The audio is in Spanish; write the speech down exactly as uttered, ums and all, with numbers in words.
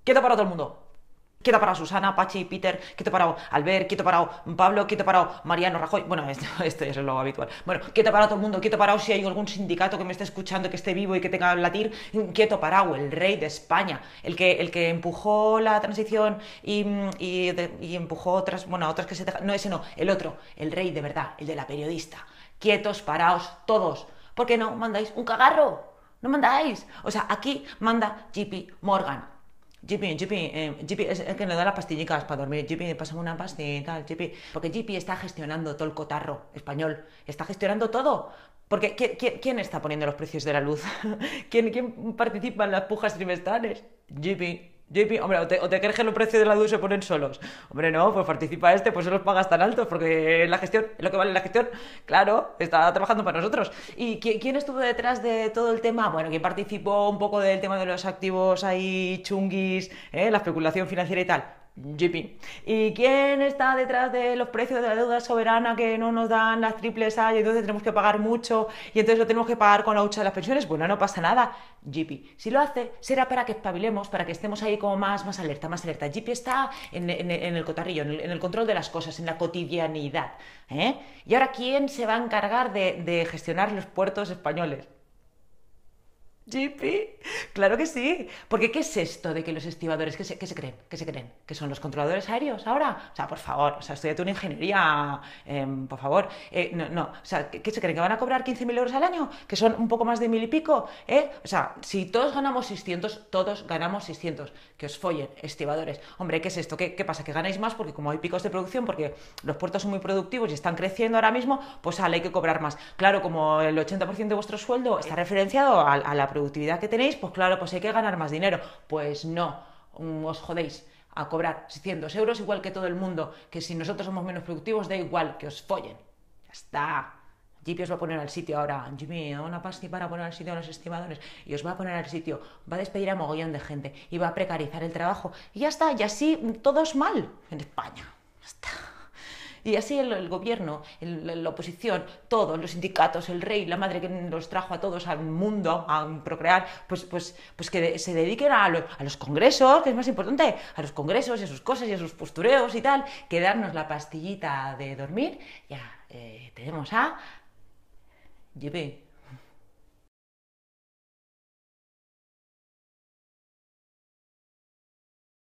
Quieto para todo el mundo. Quieto parado Susana, Pachi, Peter, quieto parado Albert, quieto parado Pablo, quieto parado Mariano Rajoy. Bueno, esto, esto ya es lo habitual. Bueno, quieto parado todo el mundo, quieto parado si hay algún sindicato que me esté escuchando, que esté vivo y que tenga latir. Quieto parado, el rey de España, el que, el que empujó la transición y, y, de- y empujó otras, bueno, otras que se dejan. No, ese no, el otro, el rey de verdad, el de la periodista. Quietos, paraos, todos. ¿Por qué no mandáis un cagarro? No mandáis. O sea, aquí manda J P Morgan. J P, J P, eh, J P es el que le da las pastillicas para dormir. J P, pásame una pastilla, J P. Porque J P está gestionando todo el cotarro español. Está gestionando todo. Porque ¿quién, quién, quién está poniendo los precios de la luz? ¿Quién, ¿Quién participa en las pujas trimestrales? J P. J P, hombre, o te, o te crees que los precios de la luz se ponen solos. Hombre, no, pues participa este, pues se los pagas tan altos, porque la gestión, es lo que vale la gestión, claro, está trabajando para nosotros. ¿Y quién, quién estuvo detrás de todo el tema? Bueno, ¿quién participó un poco del tema de los activos ahí chunguis, eh, la especulación financiera y tal? J P. ¿Y quién está detrás de los precios de la deuda soberana que no nos dan las triples A y entonces tenemos que pagar mucho y entonces lo tenemos que pagar con la hucha de las pensiones? Bueno, no pasa nada. J P. Si lo hace, será para que espabilemos, para que estemos ahí como más, más alerta, más alerta. J P está en, en- en el cotarrillo, en el, en el control de las cosas, en la cotidianidad. ¿Eh? Y ahora, ¿quién se va a encargar de, de gestionar los puertos españoles? J P, claro que sí. Porque ¿qué es esto de que los estibadores, qué se, qué se creen? ¿Qué se creen? ¿Que son los controladores aéreos ahora? O sea, por favor, o sea, estudiate una ingeniería, eh, por favor. Eh, no, no, o sea, ¿qué, ¿qué se creen? ¿Que van a cobrar quince mil euros al año? ¿Que son un poco más de mil y pico? ¿Eh? O sea, si todos ganamos seiscientos, todos ganamos seiscientos. Que os follen, estibadores. Hombre, ¿qué es esto? ¿Qué, ¿qué pasa? ¿Que ganáis más? Porque como hay picos de producción, porque los puertos son muy productivos y están creciendo ahora mismo, pues sale, hay que cobrar más. Claro, como el ochenta por ciento de vuestro sueldo está referenciado a, a la productividad que tenéis, pues claro, pues hay que ganar más dinero. Pues no, mm, os jodéis a cobrar seiscientos euros igual que todo el mundo, que si nosotros somos menos productivos da igual, que os follen. Ya está. J P os va a poner al sitio ahora. Jimmy, da una pasti para poner al sitio a los estimadores. Y os va a poner al sitio. Va a despedir a mogollón de gente. Y va a precarizar el trabajo. Y ya está. Y así todos mal en España. Ya está. Y así el, el gobierno, el, la oposición, todos, los sindicatos, el rey, la madre que los trajo a todos al mundo a procrear, pues, pues, pues que de, se dediquen a, lo, a los congresos, que es más importante, a los congresos y a sus cosas y a sus postureos y tal, que darnos la pastillita de dormir. Ya eh, tenemos a J P.